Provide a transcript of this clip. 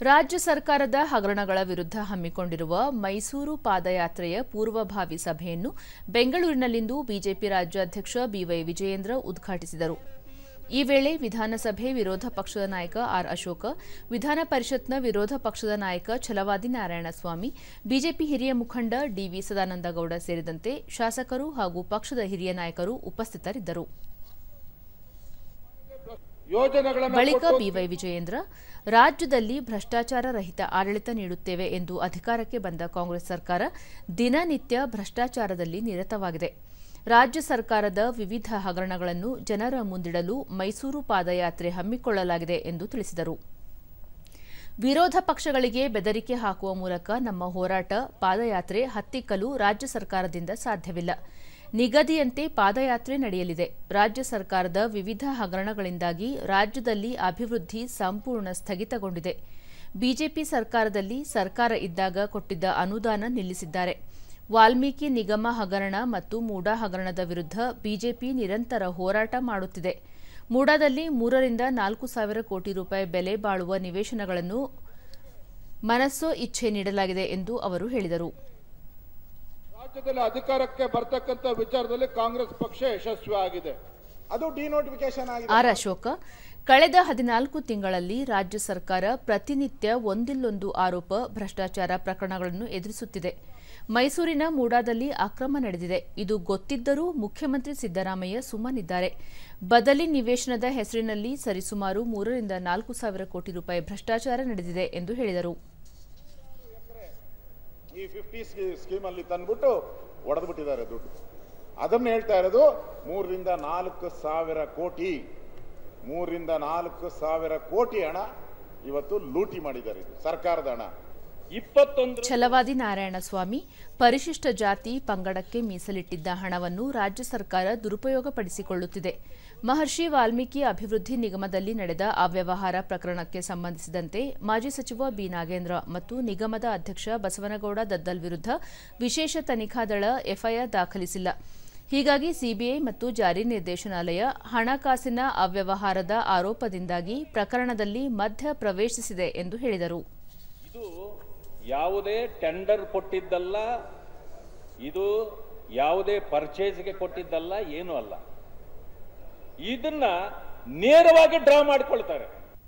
ರಾಜ್ಯ ಸರ್ಕಾರದ ಹಗರಣಗಳ ವಿರುದ್ಧ ಹಮ್ಮಿಕೊಂಡಿರುವ ಮೈಸೂರು ಪಾದಯಾತ್ರೆಯ ಪೂರ್ವಭಾವಿ ಸಭೆಯನ್ನು ಬೆಂಗಳೂರಿನಲ್ಲಿಂದು ಬಿಜೆಪಿ ರಾಜ್ಯಾಧ್ಯಕ್ಷ ಬಿವೈ ವಿಜಯೇಂದ್ರ ಉದ್ಘಾಟಿಸಿದರು. ಈ ವೇಳೆ ವಿಧಾನಸಭೆ ವಿರೋಧ ಪಕ್ಷದ ನಾಯಕ ಆರ್ ಅಶೋಕ, ವಿಧಾನ ಪರಿಷತ್ನ ವಿರೋಧ ಪಕ್ಷದ ನಾಯಕ ಛಲವಾದಿ ನಾರಾಯಣಸ್ವಾಮಿ, ಬಿಜೆಪಿ ಹಿರಿಯ ಮುಖಂಡ ಡಿವಿ ಸದಾನಂದಗೌಡ ಸೇರಿದಂತೆ ಶಾಸಕರು ಹಾಗೂ ಪಕ್ಷದ ಹಿರಿಯ ನಾಯಕರು ಉಪಸ್ಥಿತರಿದ್ದರು. ಬಳಿಕ ಬಿವೈ ವಿಜಯೇಂದ್ರ, ರಾಜ್ಯದಲ್ಲಿ ಭ್ರಷ್ಟಾಚಾರ ರಹಿತ ಆಡಳಿತ ನೀಡುತ್ತೇವೆ ಎಂದು ಅಧಿಕಾರಕ್ಕೆ ಬಂದ ಕಾಂಗ್ರೆಸ್ ಸರ್ಕಾರ ದಿನನಿತ್ಯ ಭ್ರಷ್ಟಾಚಾರದಲ್ಲಿ ನಿರತವಾಗಿದೆ. ರಾಜ್ಯ ಸರ್ಕಾರದ ವಿವಿಧ ಹಗರಣಗಳನ್ನು ಜನರ ಮುಂದಿಡಲು ಮೈಸೂರು ಪಾದಯಾತ್ರೆ ಹಮ್ಮಿಕೊಳ್ಳಲಾಗಿದೆ ಎಂದು ತಿಳಿಸಿದರು. ವಿರೋಧ ಪಕ್ಷಗಳಿಗೆ ಬೆದರಿಕೆ ಹಾಕುವ ಮೂಲಕ ನಮ್ಮ ಹೋರಾಟ ಪಾದಯಾತ್ರೆ ಹತ್ತಿಕ್ಕಲು ರಾಜ್ಯ ಸರ್ಕಾರದಿಂದ ಸಾಧ್ಯವಿಲ್ಲ. ನಿಗದಿಯಂತೆ ಪಾದಯಾತ್ರೆ ನಡೆಯಲಿದೆ. ರಾಜ್ಯ ಸರ್ಕಾರದ ವಿವಿಧ ಹಗರಣಗಳಿಂದಾಗಿ ರಾಜ್ಯದಲ್ಲಿ ಅಭಿವೃದ್ಧಿ ಸಂಪೂರ್ಣ ಸ್ಥಗಿತಗೊಂಡಿದೆ. ಬಿಜೆಪಿ ಸರ್ಕಾರದಲ್ಲಿ ಸರ್ಕಾರ ಇದ್ದಾಗ ಕೊಟ್ಟಿದ್ದ ಅನುದಾನ ನಿಲ್ಲಿಸಿದ್ದಾರೆ. ವಾಲ್ಮೀಕಿ ನಿಗಮ ಹಗರಣ ಮತ್ತು ಮೂಡಾ ಹಗರಣದ ವಿರುದ್ಧ ಬಿಜೆಪಿ ನಿರಂತರ ಹೋರಾಟ ಮಾಡುತ್ತಿದೆ. ಮೂಡಾದಲ್ಲಿ 3 ರಿಂದ 4 ಸಾವಿರ ಕೋಟಿ ರೂಪಾಯಿ ಬೆಲೆ ಬಾಳುವ ನಿವೇಶನಗಳನ್ನು ಮನಸೋ ಇಚ್ಛೆ ನೀಡಲಾಗಿದೆ ಎಂದು ಅವರು ಹೇಳಿದರು. ರಾಜ್ಯದಲ್ಲಿ ಅಧಿಕಾರಕ್ಕೆ ಬರ್ತಕ್ಕಂಥ ವಿಚಾರದಲ್ಲಿ ಕಾಂಗ್ರೆಸ್ ಪಕ್ಷ ಯಶಸ್ವಿ ಆಗಿದೆ. ಅದು ಡಿನೋಟಿಫಿಕೇಶನ್ ಆಗಿದೆ. ಆರ್ ಅಶೋಕ, ಕಳೆದ 14 ತಿಂಗಳಲ್ಲಿ ರಾಜ್ಯ ಸರ್ಕಾರ ಪ್ರತಿನಿತ್ಯ ಒಂದಿಲ್ಲೊಂದು ಆರೋಪ ಭ್ರಷ್ಟಾಚಾರ ಪ್ರಕರಣಗಳನ್ನು ಎದುರಿಸುತ್ತಿದೆ. ಮೈಸೂರಿನ ಮೂಡಾದಲ್ಲಿ ಅಕ್ರಮ ನಡೆದಿದೆ. ಇದು ಗೊತ್ತಿದ್ದರೂ ಮುಖ್ಯಮಂತ್ರಿ ಸಿದ್ದರಾಮಯ್ಯ ಸುಮ್ಮನಿದ್ದಾರೆ. ಬದಲಿ ನಿವೇಶನದ ಹೆಸರಿನಲ್ಲಿ ಸರಿಸುಮಾರು 3 ರಿಂದ 4 ಸಾವಿರ ಕೋಟಿ ರೂಪಾಯಿ ಭ್ರಷ್ಟಾಚಾರ ನಡೆದಿದೆ ಎಂದು ಹೇಳಿದರು. ಈ 50 ಸ್ಕೀಮ್ ಅಲ್ಲಿ ತಂದ್ಬಿಟ್ಟು ಹೊಡೆದ್ಬಿಟ್ಟಿದ್ದಾರೆ ದುಡ್ಡು. ಅದನ್ನ ಹೇಳ್ತಾ ಇರೋದು 3 ರಿಂದ 4 ಸಾವಿರ ಕೋಟಿ 3 ರಿಂದ 4 ಸಾವಿರ ಕೋಟಿ ಹಣ ಇವತ್ತು ಲೂಟಿ ಮಾಡಿದ್ದಾರೆ. ಇದು ಸರ್ಕಾರದ ಹಣ. ಛಲವಾದಿ ನಾರಾಯಣಸ್ವಾಮಿ, ಪರಿಶಿಷ್ಟ ಜಾತಿ ಪಂಗಡಕ್ಕೆ ಮೀಸಲಿಟ್ಟಿದ್ದ ಹಣವನ್ನು ರಾಜ್ಯ ಸರ್ಕಾರ ದುರುಪಯೋಗಪಡಿಸಿಕೊಳ್ಳುತ್ತಿದೆ. ಮಹರ್ಷಿ ವಾಲ್ಮೀಕಿ ಅಭಿವೃದ್ಧಿ ನಿಗಮದಲ್ಲಿ ನಡೆದ ಅವ್ಯವಹಾರ ಪ್ರಕರಣಕ್ಕೆ ಸಂಬಂಧಿಸಿದಂತೆ ಮಾಜಿ ಸಚಿವ ಬಿ ನಾಗೇಂದ್ರ ಮತ್ತು ನಿಗಮದ ಅಧ್ಯಕ್ಷ ಬಸವನಗೌಡ ದದ್ದಲ್ ವಿರುದ್ಧ ವಿಶೇಷ ತನಿಖಾ ದಳ ಎಫ್ಐಆರ್ ದಾಖಲಿಸಿಲ್ಲ. ಹೀಗಾಗಿ ಸಿಬಿಐ ಮತ್ತು ಜಾರಿ ನಿರ್ದೇಶನಾಲಯ ಹಣಕಾಸಿನ ಅವ್ಯವಹಾರದ ಆರೋಪದಿಂದಾಗಿ ಪ್ರಕರಣದಲ್ಲಿ ಮಧ್ಯ ಪ್ರವೇಶಿಸಿದೆ ಎಂದು ಹೇಳಿದರು. ಇದು ಯಾವುದೇ ಟೆಂಡರ್ ಕೊಟ್ಟಿದ್ದಲ್ಲ, ಇದು ಯಾವುದೇ ಪರ್ಚೇಸ್ಗೆ ಕೊಟ್ಟಿದ್ದಲ್ಲ, ಏನೂ ಅಲ್ಲ. ಇದನ್ನ ನೇರವಾಗಿ ಡ್ರಾ ಮಾಡಿಕೊಳ್ತಾರೆ.